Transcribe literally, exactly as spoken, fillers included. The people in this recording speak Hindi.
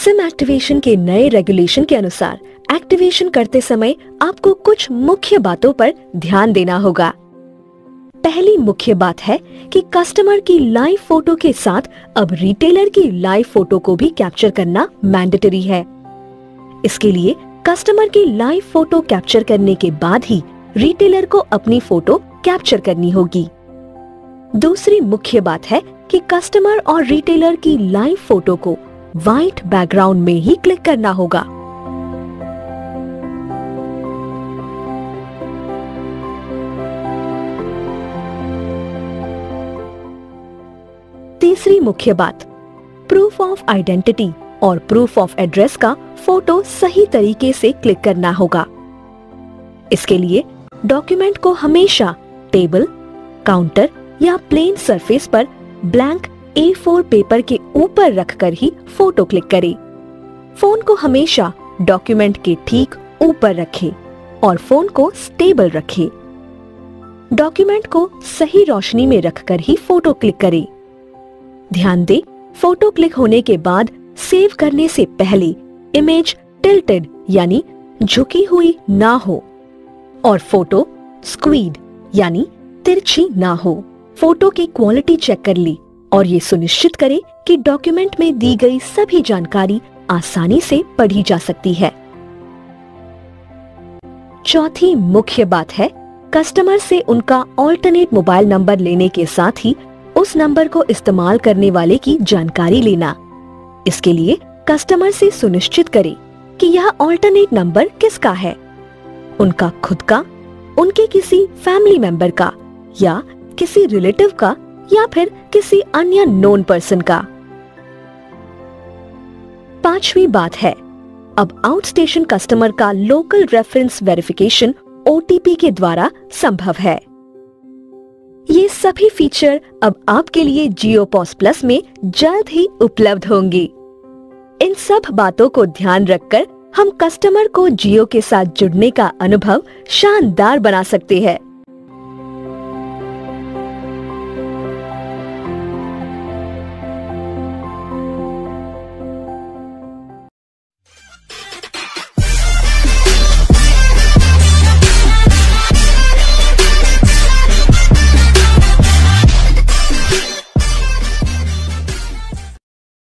सिम एक्टिवेशन के नए रेगुलेशन के अनुसार एक्टिवेशन करते समय आपको कुछ मुख्य बातों पर ध्यान देना होगा। पहली मुख्य बात है कि कस्टमर की लाइव फोटो के साथ अब रिटेलर की लाइव फोटो को भी कैप्चर करना मैंडेटरी है। इसके लिए कस्टमर की लाइव फोटो कैप्चर करने के बाद ही रिटेलर को अपनी फोटो कैप्चर करनी होगी। दूसरी मुख्य बात है कि कस्टमर और रिटेलर की लाइव फोटो को व्हाइट बैकग्राउंड में ही क्लिक करना होगा। तीसरी मुख्य बात, प्रूफ ऑफ आइडेंटिटी और प्रूफ ऑफ एड्रेस का फोटो सही तरीके से क्लिक करना होगा। इसके लिए डॉक्यूमेंट को हमेशा टेबल, काउंटर या प्लेन सरफेस पर ब्लैंक ए फोर पेपर के ऊपर रखकर ही फोटो क्लिक करें। फोन को हमेशा डॉक्यूमेंट के ठीक ऊपर रखें और फोन को स्टेबल रखें। डॉक्यूमेंट को सही रोशनी में रखकर ही फोटो क्लिक करें। ध्यान दें, फोटो क्लिक होने के बाद सेव करने से पहले इमेज टिल्टेड यानी झुकी हुई ना हो और फोटो स्क्वीड यानी तिरछी ना हो। फोटो की क्वालिटी चेक कर ली और ये सुनिश्चित करें कि डॉक्यूमेंट में दी गई सभी जानकारी आसानी से पढ़ी जा सकती है। चौथी मुख्य बात है कस्टमर से उनका ऑल्टरनेट मोबाइल नंबर लेने के साथ ही उस नंबर को इस्तेमाल करने वाले की जानकारी लेना। इसके लिए कस्टमर से सुनिश्चित करें कि यह ऑल्टरनेट नंबर किसका है, उनका खुद का, उनके किसी फैमिली मेंबर का या किसी रिलेटिव का या फिर किसी अन्य नोन पर्सन का। पांचवी बात है, अब आउट स्टेशन कस्टमर का local reference verification O T P के द्वारा संभव है। ये सभी फीचर अब आपके लिए जियो पॉस प्लस में जल्द ही उपलब्ध होंगी। इन सब बातों को ध्यान रखकर हम कस्टमर को जियो के साथ जुड़ने का अनुभव शानदार बना सकते हैं।